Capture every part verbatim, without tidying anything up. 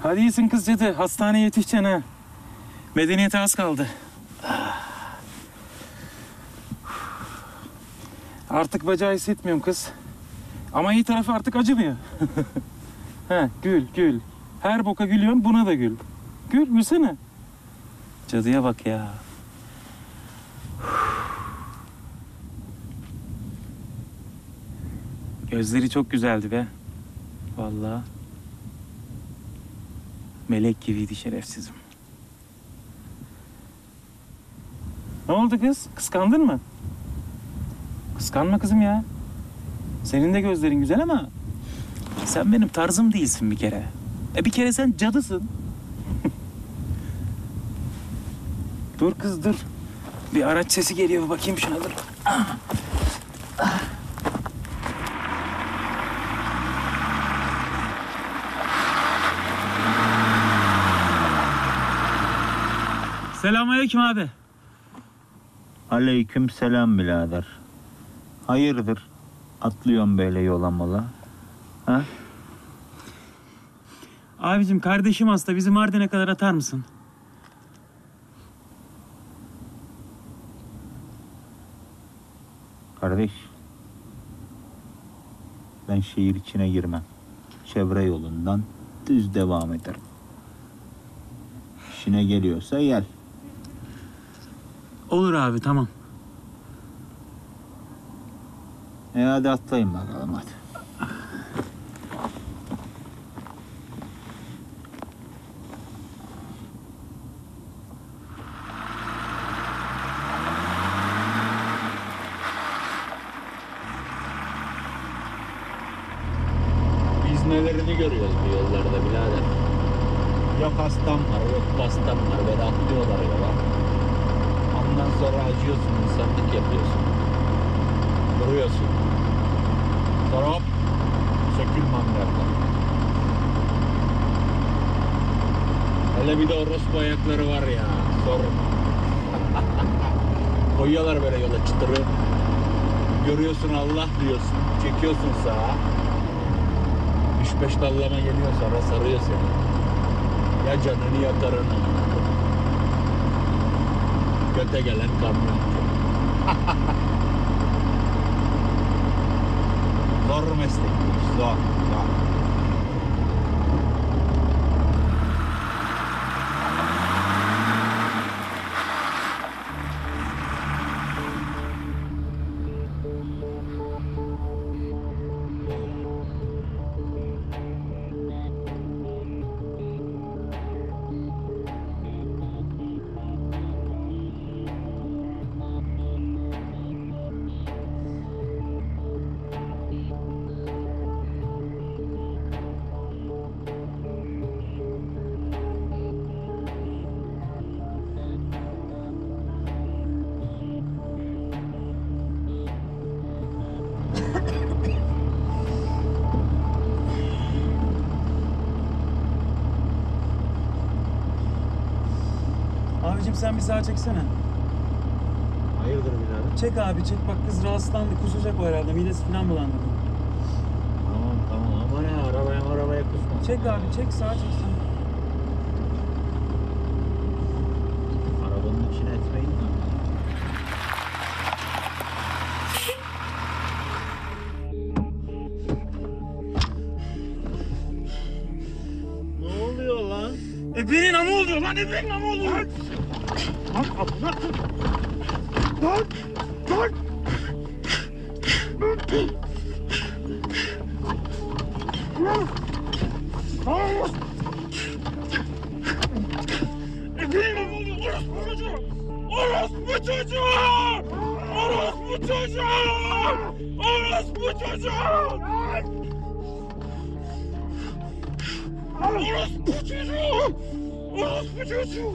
Hadi iyisin kız cadı. Hastaneye yetişeceksin ha. Medeniyete az kaldı. Artık bacağı hissetmiyorum kız. Ama iyi tarafı artık acımıyor. He, gül, gül. Her boka gülüyorsun, buna da gül. Gül, gülsene. Cadıya bak ya. Gözleri çok güzeldi be. Vallahi. Melek gibiydi şerefsizim. Ne oldu kız? Kıskandın mı? Kıskanma kızım ya. Senin de gözlerin güzel ama sen benim tarzım değilsin bir kere. E bir kere sen cadısın. Dur kız dur. Bir araç sesi geliyor, bir bakayım şuna dur. Ah. Ah. Selamünaleyküm abi. Aleyküm selam birader. Hayırdır? Atlıyorum böyle yola mola. Ha? Abicim kardeşim hasta. Bizi Mardin'e kadar atar mısın? Kardeş. Ben şehir içine girmem. Çevre yolundan düz devam ederim. İşine geliyorsa gel. Olur abi, tamam. E hadi atlayın bakalım hadi. Biz nelerini görüyoruz bu yollarda birader. Yok hastam var, yok bastam var. Böyle atlıyorlar yola. Ondan sonra acıyorsun, insanlık yapıyorsun. Duruyorsun. Sonra hop, sökül mangardan. Hele bir de orospu ayakları var ya, sorma. Koyuyorlar böyle yola çıtırı. Görüyorsun Allah diyorsun, çekiyorsun sağa. Üç beş dallama geliyor, sonra sarıyor seni. Ya canını ya karını. Göte gelen kamyoncu. Zor meslekmiş, zor, zor. Abicim sen bir sağa çeksene. Hayırdır birader? Çek abi çek, bak kız rahatsızlandı, kusacak o herhalde, midesi falan bulandı. Tamam tamam, ama ne arabaya arabaya kusma. Çek abi çek, sağa çeksin. Arabanın içine etmeyin mi? Ne oluyor lan? Ebenin amı oluyor lan, ebenin amı oluyor. Lan! Lan abla! Lan! Lan! Lan! Ebenin amı oluyor, orospu çocuğu! Orospu çocuğu! Orospu çocuğu! Orospu çocuğu! Orospu çocuğu! Orospu çocuğu!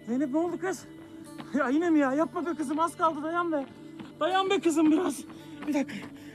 Zeynep ne oldu kız? Ya yine mi ya? Yapma be kızım, az kaldı, dayan be. Dayan be kızım biraz. Bir dakika.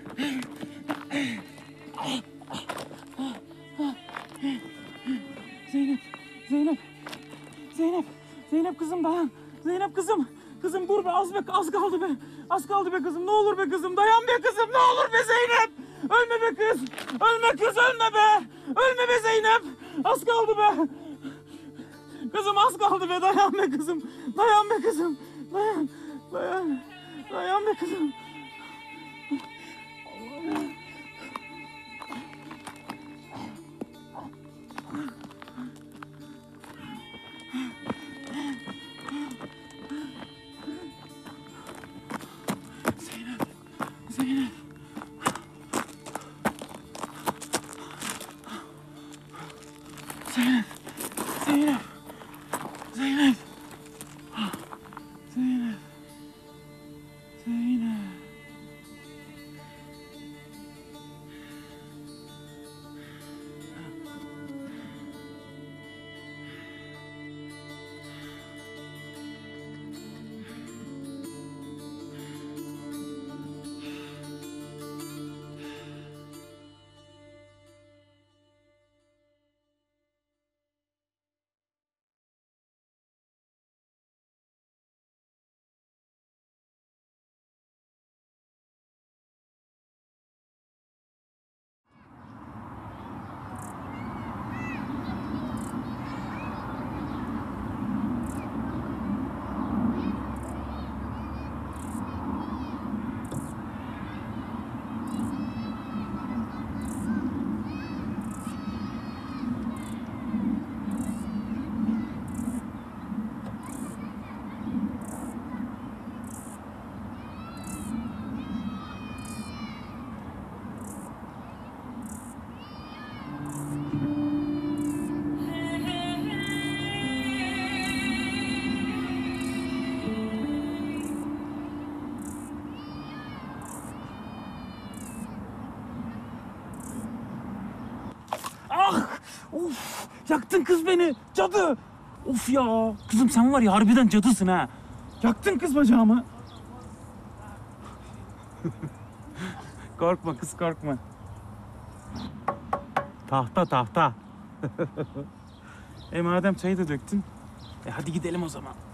Zeynep, Zeynep, Zeynep, Zeynep kızım dayan. Zeynep kızım, kızım dur be, az be, az kaldı be. Az kaldı be kızım, ne olur be kızım, dayan be kızım, ne olur be Zeynep. Ölme be kız, ölme kız, ölme be. Ölme be Zeynep, az kaldı be. Kızım az kaldı be, dayan be kızım. Dayan be kızım, dayan, dayan. Dayan be kızım. Allah'ım. Zeynep, Zeynep. Zeynep, Zeynep, Zeynep, Zeynep, Zeynep. Ah! Of! Yaktın kız beni! Cadı! Of ya! Kızım sen var ya harbiden cadısın ha! Yaktın kız bacağımı! Korkma kız, korkma. Tahta tahta. E madem çayı da döktün, e hadi gidelim o zaman.